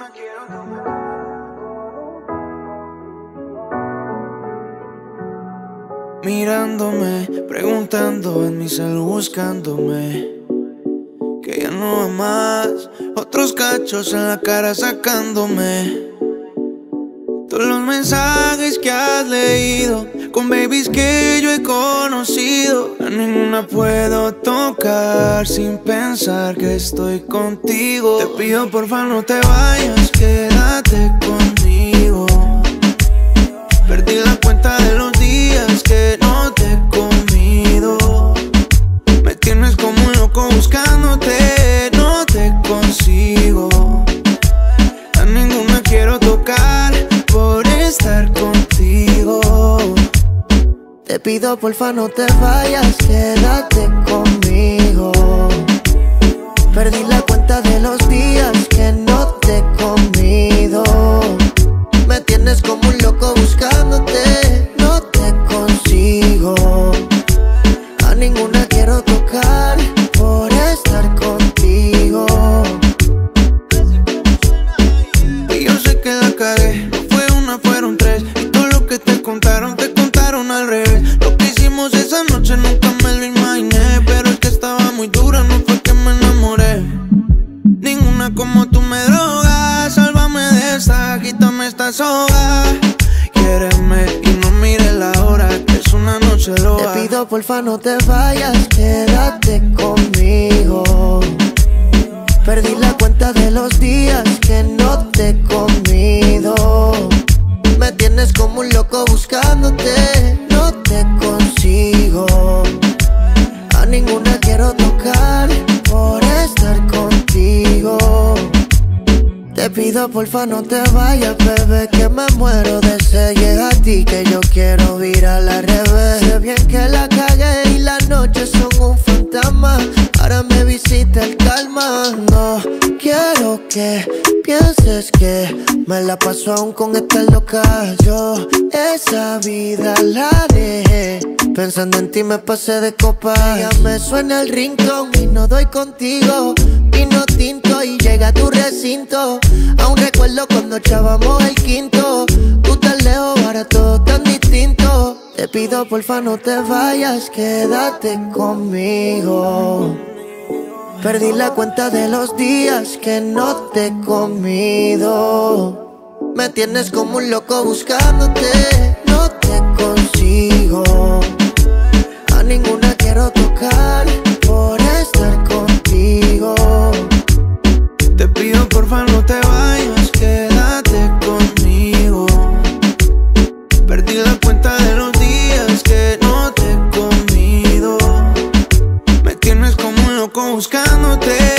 Mirándome, preguntando en mi celu buscándome, que ya no va más, otros cachos en la cara sacándome. Todos los mensajes que has leído, con babies que yo he conocido, a ninguna puedo tocar sin pensar que estoy contigo. Te pido porfa no te vayas, quédate conmigo. Perdí la cuenta de los días que no te he comido. Me tienes como un loco buscándote, no te consigo. A ninguna quiero tocar por estar contigo. Te pido porfa no te vayas, quédate conmigo. Perdí la cuenta de los días que no te he comido. Me tienes como un loco buscándote, no te consigo. A ninguna quiero tocar por estar contigo. Y yo sé que la cagué, no fue una, fueron tres. Y todo lo que te contaron al revés. Lo que hicimos esa noche nunca me lo imaginé, pero es que estaba muy dura, no fue que me enamoré. Ninguna como tú me droga, sálvame de esta, quítame esta soga. Quiéreme y no mires la hora, que es una noche loca. Te pido porfa no te vayas, quédate conmigo. Perdí la cuenta de los días que no te he comido. Me tienes como un loco buscándote, no te consigo. A ninguna quiero tocar por estar contigo. Te pido porfa no te vayas, bebé, que me muero de sed. Llega a ti que yo quiero virar al revés. Sé bien que la cagué y las noches son un fantasma. Ahora me visita el calma. No quiero que pienses que me la paso aún con esta loca. Yo esa vida la dejé, pensando en ti me pasé de copa. Ya me suena el ringtone y no doy contigo. Vino tinto y llega a tu recinto. Aún recuerdo cuando echábamos el quinto. Tú tan lejos, ahora todo tan distinto. Te pido porfa no te vayas, quédate conmigo. Perdí la cuenta de los días que no te he comido. Me tienes como un loco buscándote, no te consigo. A ninguna quiero tocar por estar contigo. Te pido porfa no te vayas, quédate conmigo. Perdí la cuenta de los días que no te he comido. Me tienes como un loco buscándote.